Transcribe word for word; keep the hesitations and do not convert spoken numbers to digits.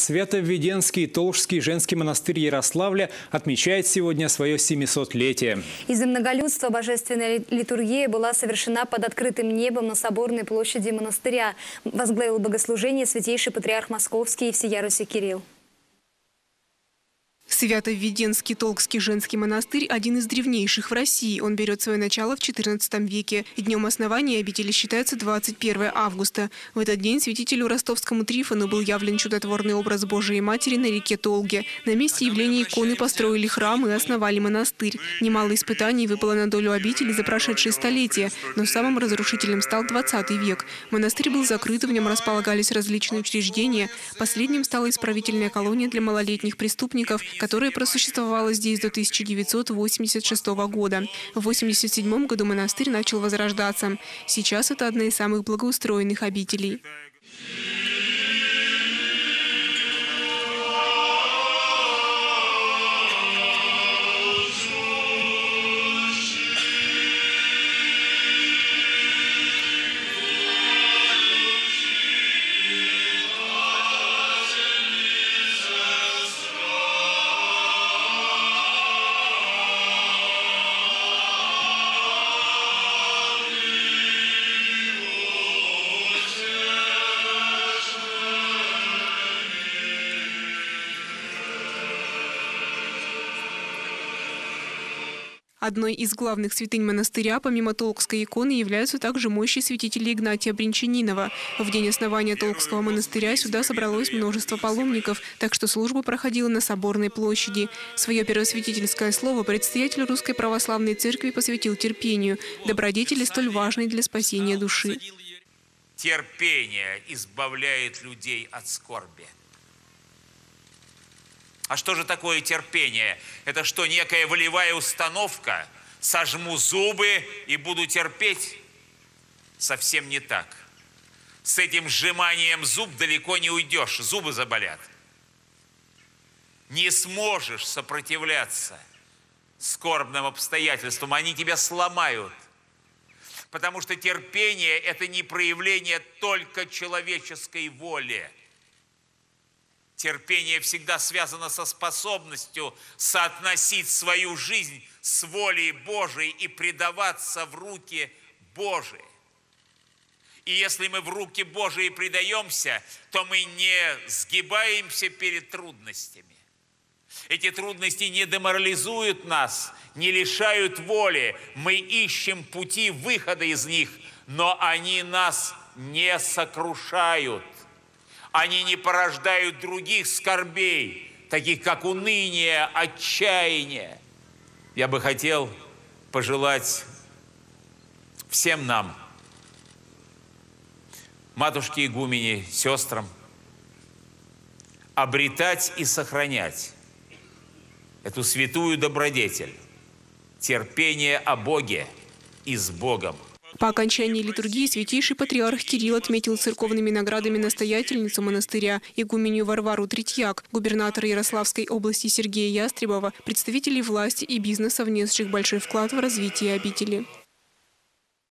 Свято-Введенский Толжский женский монастырь Ярославля отмечает сегодня свое семисотлетие. Из-за многолюдства божественная литургия была совершена под открытым небом на соборной площади монастыря. Возглавил богослужение святейший патриарх Московский и всея Руси Кирилл. Свято-Введенский Толжский женский монастырь – один из древнейших в России. Он берет свое начало в четырнадцатом веке. Днем основания обители считается двадцать первое августа. В этот день святителю ростовскому Трифону был явлен чудотворный образ Божией Матери на реке Толге. На месте явления иконы построили храм и основали монастырь. Немало испытаний выпало на долю обители за прошедшие столетия, но самым разрушительным стал двадцатый век. Монастырь был закрыт, в нем располагались различные учреждения. Последним стала исправительная колония для малолетних преступников, которая просуществовала здесь до тысяча девятьсот восемьдесят шестого года. В восемьдесят седьмом году монастырь начал возрождаться. Сейчас это одна из самых благоустроенных обителей. Одной из главных святынь монастыря, помимо Толгской иконы, являются также мощи святителя Игнатия Бринчанинова. В день основания Толгского монастыря сюда собралось множество паломников, так что служба проходила на Соборной площади. Свое первосвятительское слово предстоятель Русской Православной Церкви посвятил терпению, добродетели столь важной для спасения души. Терпение избавляет людей от скорби. А что же такое терпение? Это что, некая волевая установка? Сожму зубы и буду терпеть? Совсем не так. С этим сжиманием зуб далеко не уйдешь, зубы заболят. Не сможешь сопротивляться скорбным обстоятельствам, они тебя сломают. Потому что терпение – это не проявление только человеческой воли. Терпение всегда связано со способностью соотносить свою жизнь с волей Божией и предаваться в руки Божии. И если мы в руки Божии предаемся, то мы не сгибаемся перед трудностями. Эти трудности не деморализуют нас, не лишают воли. Мы ищем пути выхода из них, но они нас не сокрушают. Они не порождают других скорбей, таких как уныние, отчаяние. Я бы хотел пожелать всем нам, матушке игумени, сестрам, обретать и сохранять эту святую добродетель, терпение о Боге и с Богом. По окончании литургии святейший патриарх Кирилл отметил церковными наградами настоятельницу монастыря игуменью Варвару Третьяк, губернатора Ярославской области Сергея Ястребова, представителей власти и бизнеса, внесших большой вклад в развитие обители.